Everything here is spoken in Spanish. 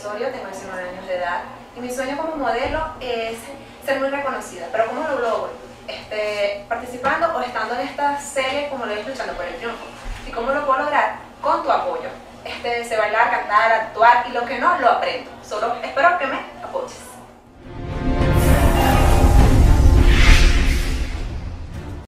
Osorio, tengo 19 años de edad y mi sueño como modelo es ser muy reconocida. ¿Pero cómo lo logro? Participando o estando en esta serie como lo es Luchando por el Triunfo. ¿Y cómo lo puedo lograr? Con tu apoyo. Sé bailar, cantar, actuar y lo que no, lo aprendo. Solo espero que me apoyes.